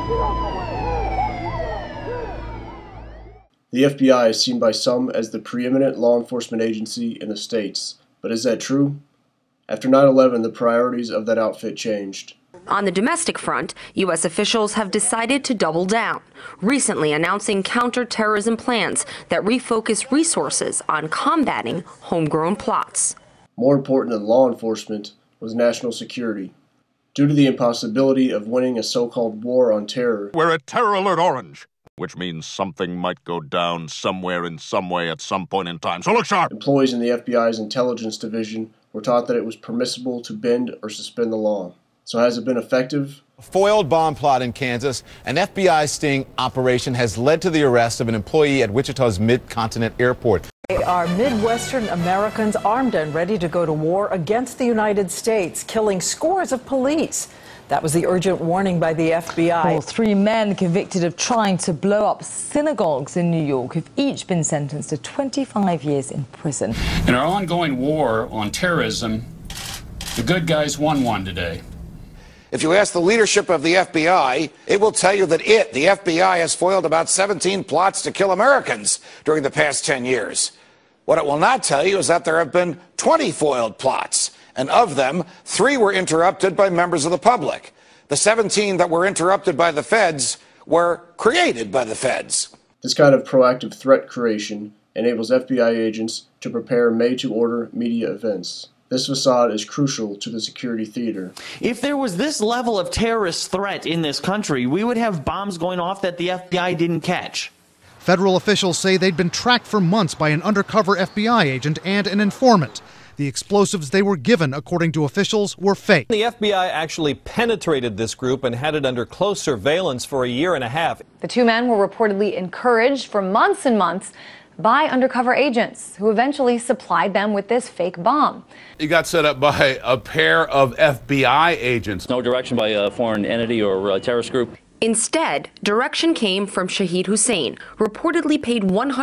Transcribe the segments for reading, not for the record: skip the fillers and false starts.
The FBI is seen by some as the preeminent law enforcement agency in the States, but is that true? After 9/11, the priorities of that outfit changed. On the domestic front, U.S. officials have decided to double down, recently announcing counterterrorism plans that refocus resources on combating homegrown plots. More important than law enforcement was national security. Due to the impossibility of winning a so-called war on terror, we're at Terror Alert Orange, which means something might go down somewhere in some way at some point in time. So look sharp! Employees in the FBI's intelligence division were taught that it was permissible to bend or suspend the law. So has it been effective? A foiled bomb plot in Kansas, an FBI sting operation has led to the arrest of an employee at Wichita's Mid-Continent Airport. They are Midwestern Americans armed and ready to go to war against the United States, killing scores of police. That was the urgent warning by the FBI. Well, 3 men convicted of trying to blow up synagogues in New York have each been sentenced to 25 years in prison. In our ongoing war on terrorism, the good guys won one today. If you ask the leadership of the FBI, it will tell you that the FBI, has foiled about 17 plots to kill Americans during the past 10 years. What it will not tell you is that there have been 20 foiled plots, and of them, 3 were interrupted by members of the public. The 17 that were interrupted by the feds were created by the feds. This kind of proactive threat creation enables FBI agents to prepare made-to-order media events. This facade is crucial to the security theater. If there was this level of terrorist threat in this country, we would have bombs going off that the FBI didn't catch. Federal officials say they'd been tracked for months by an undercover FBI agent and an informant. The explosives they were given, according to officials, were fake. The FBI actually penetrated this group and had it under close surveillance for a year and a half. The 2 men were reportedly encouraged for months and months by undercover agents who eventually supplied them with this fake bomb. It got set up by a pair of FBI agents. No direction by a foreign entity or a terrorist group. Instead, direction came from Shahid Hussein, reportedly paid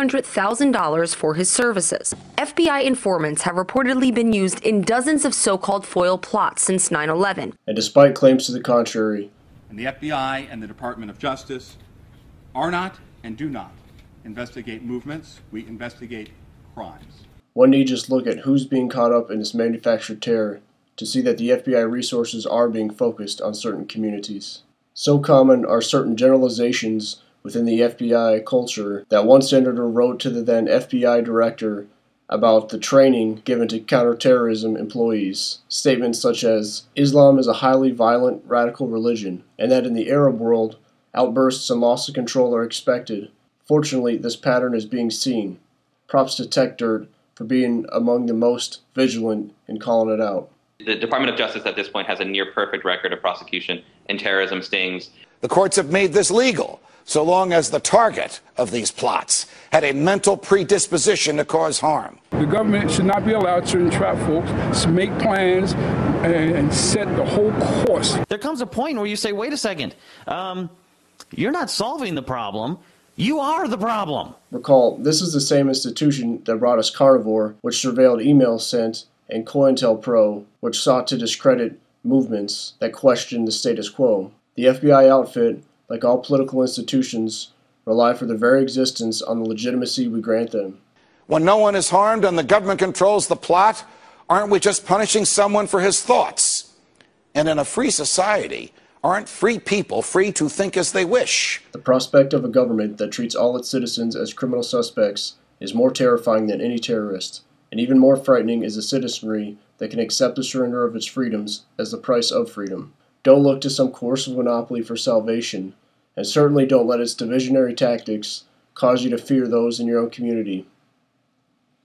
$100,000 for his services. FBI informants have reportedly been used in dozens of so-called foil plots since 9/11. And despite claims to the contrary, and the FBI and the Department of Justice are not and do not investigate movements, we investigate crimes. One need just look at who's being caught up in this manufactured terror to see that the FBI resources are being focused on certain communities. So common are certain generalizations within the FBI culture that one senator wrote to the then FBI director about the training given to counterterrorism employees. Statements such as, Islam is a highly violent, radical religion, and that in the Arab world, outbursts and loss of control are expected. Fortunately, this pattern is being seen. Props to TechDirt for being among the most vigilant in calling it out. The Department of Justice at this point has a near-perfect record of prosecution in terrorism stings. The courts have made this legal, so long as the target of these plots had a mental predisposition to cause harm. The government should not be allowed to entrap folks, to make plans, and set the whole course. There comes a point where you say, wait a second, you're not solving the problem. You are the problem. Recall, this is the same institution that brought us Carnivore, which surveilled emails sent, and COINTELPRO, which sought to discredit movements that questioned the status quo. The FBI outfit, like all political institutions, rely for their very existence on the legitimacy we grant them. When no one is harmed and the government controls the plot, aren't we just punishing someone for his thoughts? And in a free society, aren't free people free to think as they wish? The prospect of a government that treats all its citizens as criminal suspects is more terrifying than any terrorist, and even more frightening is a citizenry that can accept the surrender of its freedoms as the price of freedom. Don't look to some coercive monopoly for salvation, and certainly don't let its divisionary tactics cause you to fear those in your own community.